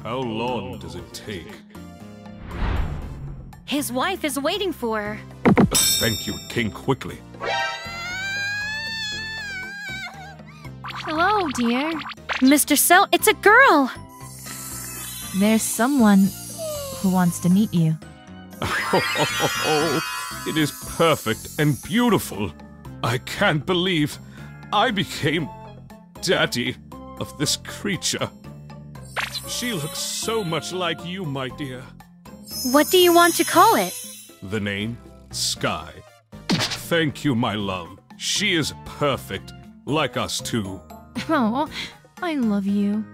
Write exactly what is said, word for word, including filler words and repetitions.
How long does it take? His wife is waiting for her. Thank you, King, quickly. Hello, dear. Mister Cell, it's a girl! There's someone who wants to meet you. Oh, it is perfect and beautiful. I can't believe I became daddy of this creature. She looks so much like you, my dear. What do you want to call it? The name? Sky. Thank you, my love. She is perfect, like us two. Oh, I love you.